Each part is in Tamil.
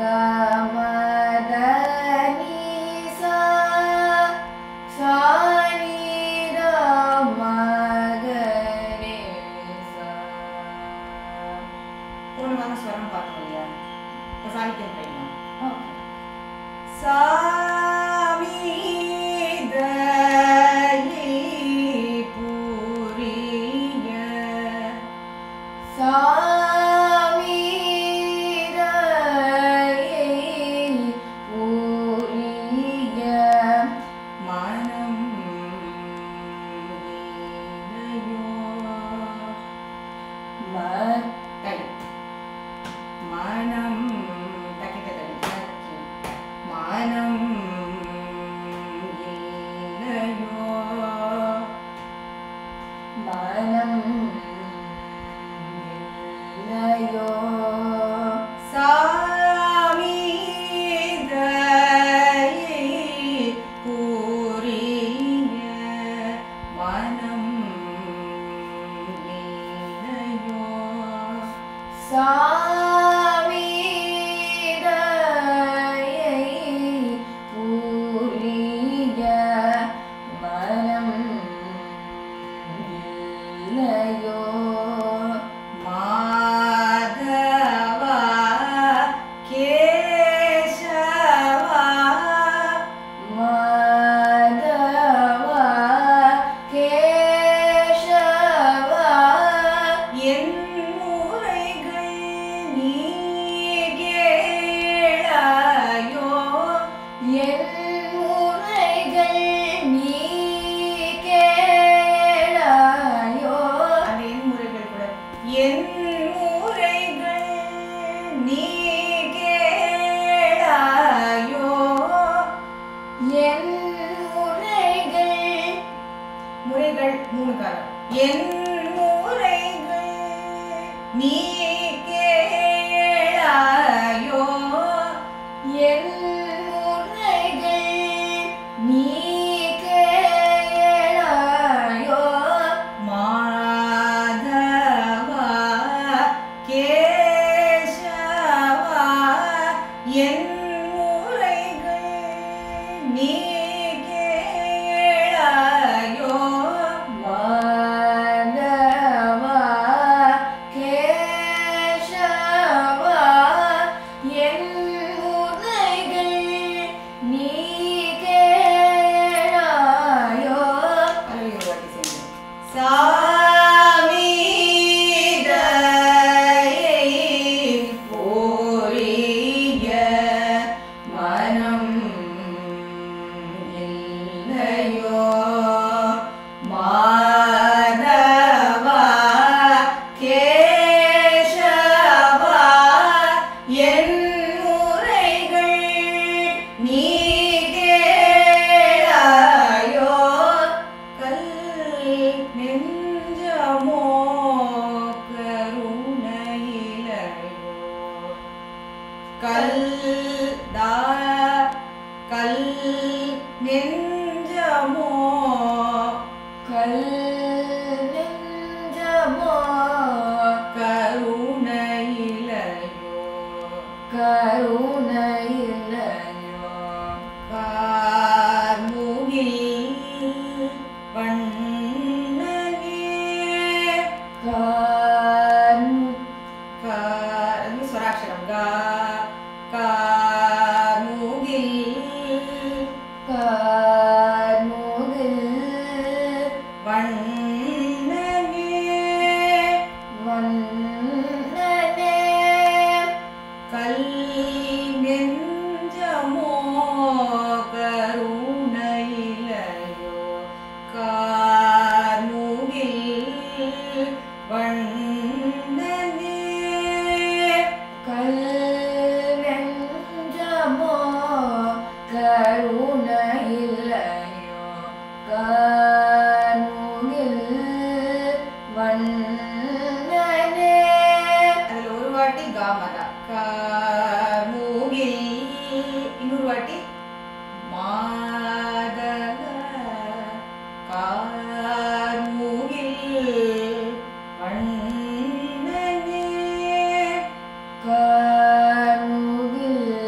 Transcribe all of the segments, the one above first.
Karmugil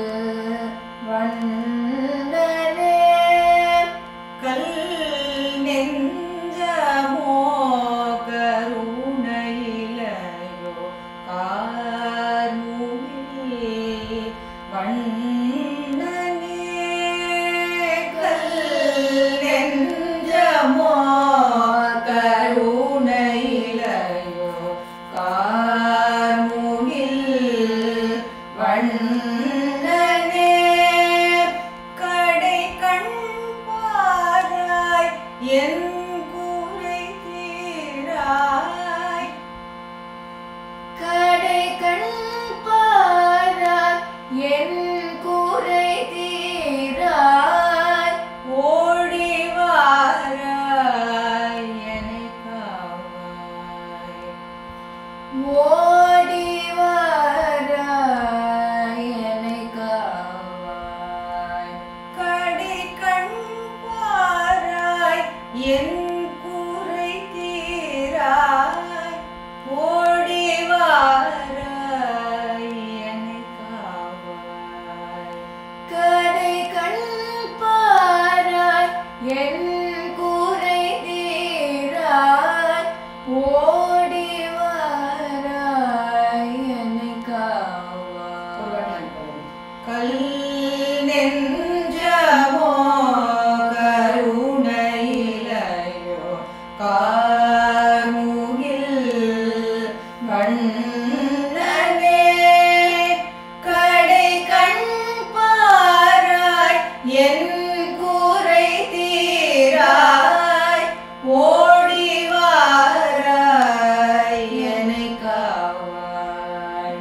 கண்ணனே கடை கண் பாராய் என் குறை தீராய் கடை கண் பாராய் என் குறை தீராய் ஓடி வாராய் என்னை காவாய் ஓடி வாராய் என்னை காவாய் கடை கண் பாராய் என் குறை தீராய் ஓடி வாராய் என்னை காவாய் கடை கண் பாராய் என் குறை தீராய் ஓடி வாராய் என்னை காவாய் கல் நெஞ்சமோ கருணையிலையோ கார்முகில் வண்ணனே கடை கண் பாராய் என் குறை தீராய் ஓடி வாராய் என்னை காவாய்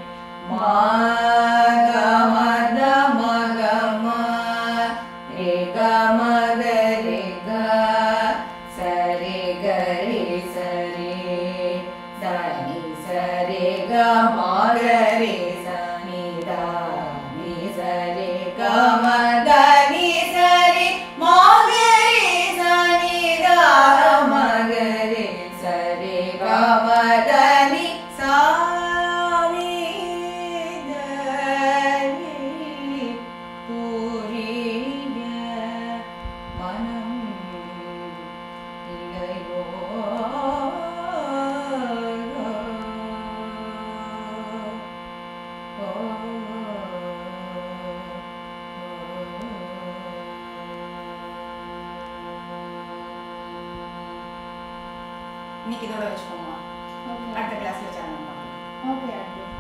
மத மகம ரேக மக ரேக சரி கரி சரி சனி சரி க மக ரே சனி நீ சரி க மக நீ சரி மக ரே சனி மக ரே சரி க மக நீ சாமி புரிய மனம் இல்லையோ இன்னைக்கு இதோட வச்சுக்கோமா அடுத்த கிளாஸ்ல சேனல் பார்க்கலாம் ஓகே